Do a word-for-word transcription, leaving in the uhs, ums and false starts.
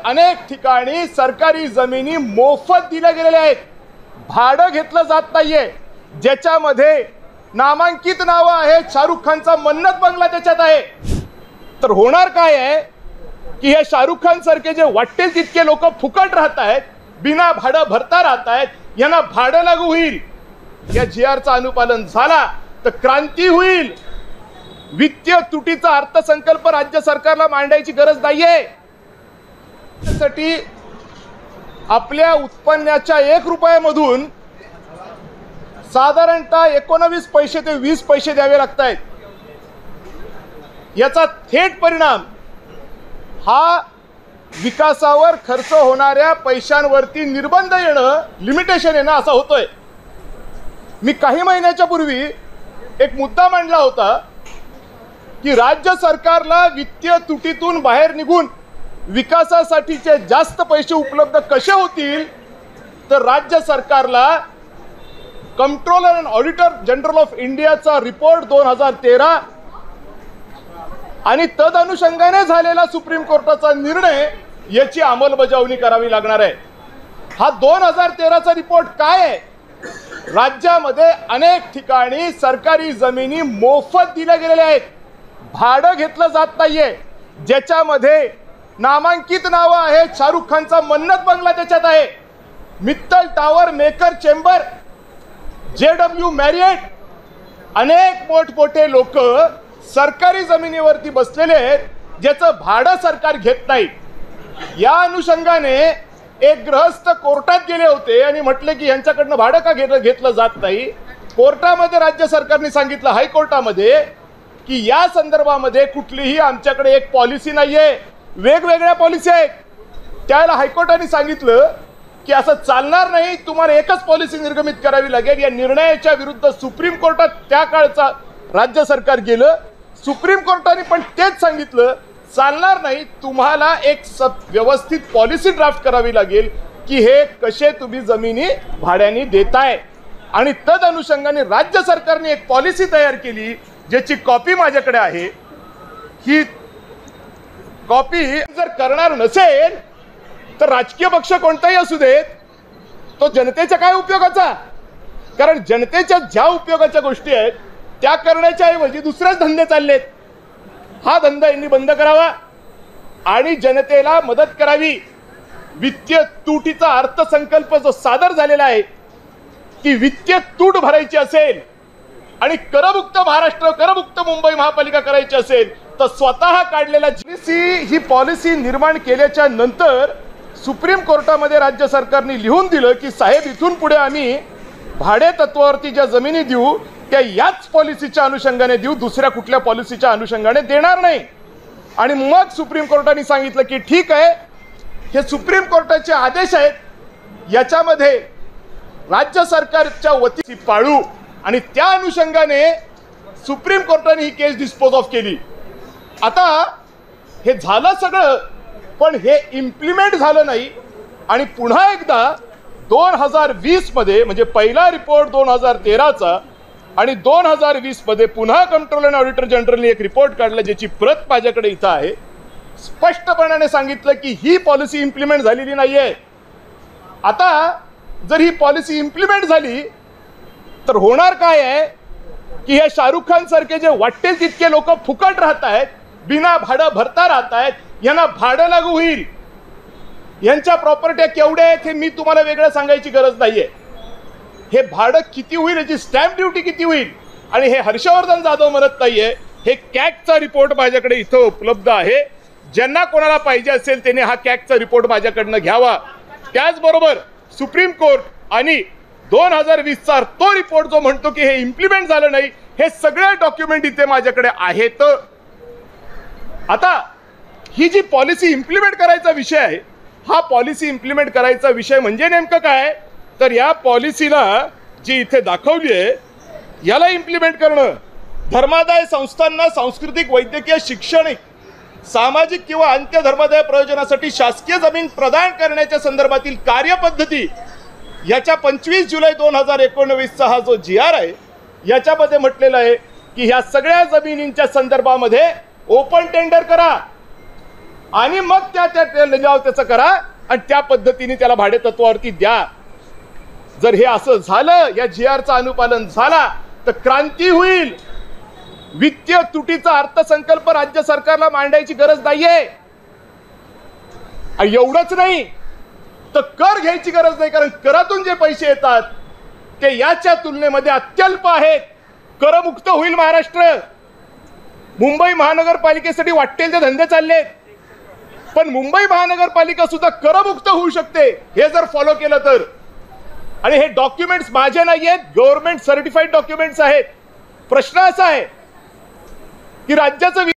अनेक ठिकाणी सरकारी जमिनी मोफत दिल्या गेलेल्या आहेत, भाडं घेतलं जात नाहीये, ज्याच्यामध्ये नामांकित नावं आहेत, शाहरुख खानचा मन्नत बंगला त्याच्यात आहे। तर होणार काय आहे की हे शाहरुख खान सारखे जे वाटेल तितके लोक फुकट राहत आहेत, बिना भाडं भरता राहत आहेत, यांना भाडं लागू होईल। या जी आरचा अनुपालन झाला तर क्रांती होईल। वित्तीय तुटीचा अर्थसंकल्प राज्य सरकारला मांडायची गरज नाहीये। त्यासाठी आपल्या उत्पन्नाच्या एक रुपयामधून साधारणतः एकोणवीस पैसे ते वीस पैसे द्यावे लागत आहेत। याचा थेट परिणाम हा विकासावर खर्च होणाऱ्या पैशांवरती निर्बंध येणं, लिमिटेशन येणं असा होतोय। मी काही महिन्याच्या पूर्वी एक मुद्दा मांडला होता की राज्य सरकारला वित्तीय तुटीतून बाहेर निघून विकासासाठीचे जास्त पैसे उपलब्ध कसे होतील, तर राज्य सरकारला controller and auditor general of इंडियाचा रिपोर्ट दोन हजार तेरा आणि तद अनुषंगाने झालेला सुप्रीम कोर्टाचा निर्णय याची अंमलबजावणी करावी लागणार आहे। हा दोन हजार तेराचा रिपोर्ट काय आहे? राज्यामध्ये अनेक ठिकाणी सरकारी जमिनी मोफत दिल्या गेलेल्या आहेत, भाडं घेतलं जात नाहीये, ज्याच्यामध्ये नामांकित नावं आहेत, शाहरुख खानचा मन्नत बंगला त्याच्यात आहे, Mittal tower, maker chamber, J W Marriott, अनेक मोठमोठे लोक सरकारी जमिनीवरती बसलेले आहेत, ज्याचं भाडं सरकार घेत नाही। या अनुषंगाने एक गृहस्थ कोर्टात गेले होते आणि म्हटले की यांच्याकडनं भाडं का घेतलं घेतलं जात नाही। कोर्टामध्ये राज्य सरकारने सांगितलं, हायकोर्टामध्ये, की या संदर्भामध्ये कुठलीही आमच्याकडे एक पॉलिसी नाहीये, वेगवेगळ्या पॉलिसी आहेत। त्याला हायकोर्टाने सांगितलं की असं चालणार नाही, तुम्हाला एकच पॉलिसी निर्गमित करावी लागेल। या निर्णयाच्या विरुद्ध सुप्रीम कोर्टात त्या काळचा राज्य सरकार गेलं। सुप्रीम कोर्टाने पण तेच सांगितलं, चालणार नाही, तुम्हाला एक सब व्यवस्थित पॉलिसी ड्राफ्ट करावी लागेल की हे कसे तुम्ही जमिनी भाड्याने देताय। आणि तद अनुषंगाने राज्य सरकारने एक पॉलिसी तयार केली, ज्याची कॉपी माझ्याकडे आहे। ही कॉपी जर करणार नसेल तर राजकीय पक्ष कोणताही असू देत, तो जनतेच्या काय उपयोगाचा? कारण जनतेच्या ज्या उपयोगाच्या गोष्टी आहेत त्या करण्याच्या ऐवजी दुसरेच धंदे चाललेत। हा धंदा यांनी बंद करावा आणि जनतेला मदत करावी। वित्तीय तुटीचा अर्थसंकल्प जो सादर झालेला आहे, की वित्तीय तूट भरायची असेल आणि करमुक्त महाराष्ट्र, करमुक्त मुंबई महापालिका करायची असेल तर स्वतः काढलेला पॉलिसी ही पॉलिसी निर्माण केल्याच्या नंतर सुप्रीम कोर्टामध्ये राज्य सरकारने लिहून दिलं की साहेब, इथून पुढे आम्ही भाडे तत्वावरती ज्या जमिनी देऊ त्या याच पॉलिसीच्या अनुषंगाने देऊ, दुसऱ्या कुठल्या पॉलिसीच्या अनुषंगाने देणार नाही। आणि मग सुप्रीम कोर्टाने सांगितलं की ठीक आहे, हे सुप्रीम कोर्टाचे आदेश आहेत, याच्यामध्ये राज्य सरकारच्या वतीने पाळू। आणि त्या अनुषंगाने सुप्रीम कोर्टाने ही केस डिस्पोज ऑफ केली। आता हे झालं सगळं, पण हे इम्प्लिमेंट झालं नाही। आणि पुन्हा एकदा दोन हजार वीस मध्ये, म्हणजे पहिला रिपोर्ट दोन हजार तेराचा आणि दोन हजार वीस मध्ये पुन्हा कंट्रोलर अँड ऑडिटर जनरलने एक रिपोर्ट काढला, ज्याची प्रत माझ्याकडे इथं आहे। स्पष्टपणाने सांगितलं की ही पॉलिसी इम्प्लिमेंट झालेली नाहीये। आता जर ही पॉलिसी इम्प्लिमेंट झाली तर होणार काय आहे की हे शाहरुख खान सारखे जे वाटेल तितके लोक फुकट राहत आहेत, बिना भाडं भरता राहत आहेत, यांना भाडं लागू होईल। यांच्या प्रॉपर्ट्या केवढ्या आहेत हे मी तुम्हाला वेगळं सांगायची गरज नाहीये। हे भाडं किती होईल, याची स्टॅम्प ड्युटी किती होईल, आणि हे हर्षवर्धन जाधव म्हणत नाहीये, हे कॅगचा रिपोर्ट माझ्याकडे इथं उपलब्ध आहे। ज्यांना कोणाला पाहिजे असेल त्याने हा कॅगचा रिपोर्ट माझ्याकडनं घ्यावा। त्याचबरोबर सुप्रीम कोर्ट आणि दोन हजार वीसचा तो रिपोर्ट जो म्हणतो की हे इम्प्लिमेंट झालं नाही, हे सगळे डॉक्युमेंट इथे माझ्याकडे आहेत। आता ही जी पॉलिसी इम्प्लिमेंट करायचा विषय आहे, हा पॉलिसी इम्प्लिमेंट करायचा विषय म्हणजे नेमकं काय, तर या पॉलिसीला जी इथे दाखवली आहे याला इम्प्लिमेंट करणं, धर्मादाय संस्थांना सांस्कृतिक, वैद्यकीय, शैक्षणिक, सामाजिक किंवा अंत्य धर्मादाय प्रयोजनासाठी शासकीय जमीन प्रदान करण्याच्या संदर्भातील कार्यपद्धती, याच्या पंचवीस जुलै दोन हजार एकोणवीसचा हा जो जी आर आहे, याच्यामध्ये म्हटलेलं आहे की ह्या सगळ्या जमिनींच्या संदर्भामध्ये ओपन टेंडर करा। आणि मग त्या त्या लिलाव त्याचं करा आणि त्या पद्धतीने त्याला भाडे तत्वावरती द्या. जर हे असं झालं, या जी आरचं अनुपालन झाला तर क्रांती होईल. वित्तीय तुटीचा अर्थसंकल्प राज्य सरकारला मांडायची गरज नाहीये. एवढंच नाही तर कर घ्यायची गरज नाही, कारण करातून जे पैसे येतात ते याच्या तुलनेमध्ये अत्यल्प आहेत. करमुक्त होईल महाराष्ट्र. मुंबई महानगरपालिकेसाठी वाटेल ते धंदे चाललेत, पण मुंबई महानगरपालिका सुद्धा करमुक्त होऊ शकते हे जर फॉलो केलं तर. आणि हे डॉक्युमेंट्स माझे नाही आहेत, गव्हर्नमेंट सर्टिफाईड डॉक्युमेंट्स आहेत. प्रश्न असा आहे की राज्याचं